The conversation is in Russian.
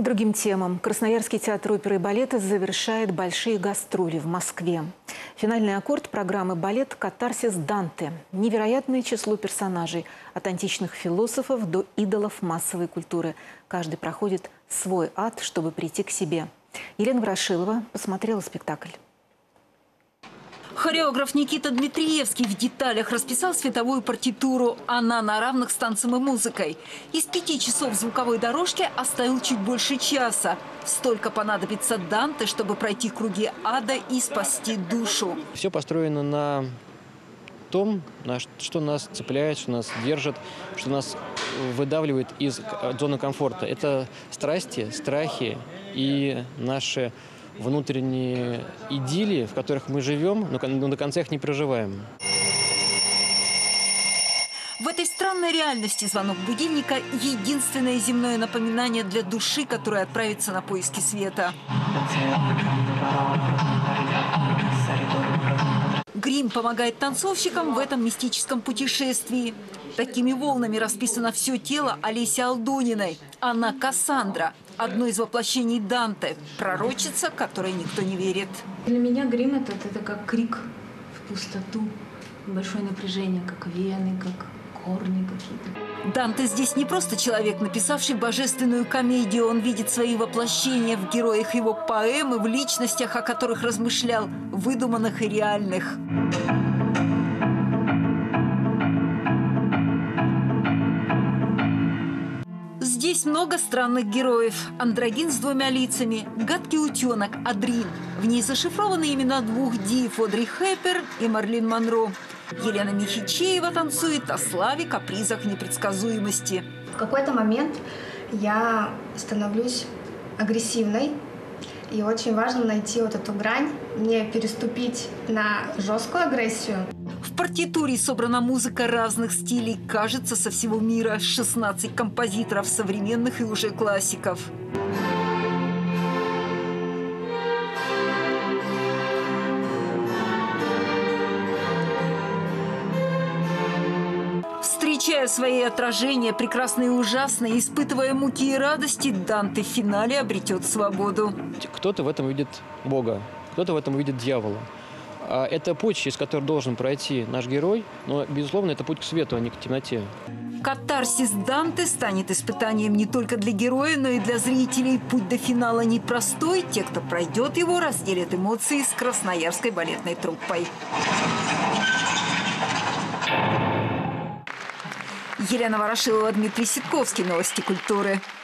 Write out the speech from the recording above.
К другим темам. Красноярский театр оперы и балета завершает большие гастроли в Москве. Финальный аккорд программы «Балет» «Катарсис Данте». Невероятное число персонажей. От античных философов до идолов массовой культуры. Каждый проходит свой ад, чтобы прийти к себе. Елена Ворошилова посмотрела спектакль. Хореограф Никита Дмитриевский в деталях расписал световую партитуру. Она на равных с танцем и музыкой. Из 5 часов звуковой дорожки оставил чуть больше часа. Столько понадобится Данте, чтобы пройти круги ада и спасти душу. Все построено на том, что нас цепляет, что нас держит, что нас выдавливает из зоны комфорта. Это страсти, страхи и наши внутренние идиллии, в которых мы живем, но до конца их не проживаем. В этой странной реальности звонок будильника – единственное земное напоминание для души, которая отправится на поиски света. Грим помогает танцовщикам в этом мистическом путешествии. Такими волнами расписано все тело Олеси Алдониной. Она Кассандра, одно из воплощений Данте, пророчица, которой никто не верит. Для меня грим это как крик в пустоту, большое напряжение, как вены, как корни какие-то. Данте здесь не просто человек, написавший божественную комедию. Он видит свои воплощения в героях его поэмы, в личностях, о которых размышлял, выдуманных и реальных. Здесь много странных героев. Андрогин с 2 лицами, гадкий утенок Адрин. В ней зашифрованы имена 2 див – Одри Хепберн и Марлин Монро. Елена Михичеева танцует о славе, капризах, непредсказуемости. В какой-то момент я становлюсь агрессивной. И очень важно найти вот эту грань, не переступить на жесткую агрессию. В партитуре собрана музыка разных стилей, кажется, со всего мира. 16 композиторов, современных и уже классиков. Встречая свои отражения, прекрасные и ужасные, испытывая муки и радости, Данте в финале обретет свободу. Кто-то в этом видит Бога, кто-то в этом видит дьявола. Это путь, через который должен пройти наш герой, но, безусловно, это путь к свету, а не к темноте. Катарсис Данте станет испытанием не только для героя, но и для зрителей. Путь до финала непростой. Те, кто пройдет его, разделят эмоции с Красноярской балетной труппой. Елена Ворошилова, Дмитрий Ситковский. Новости культуры.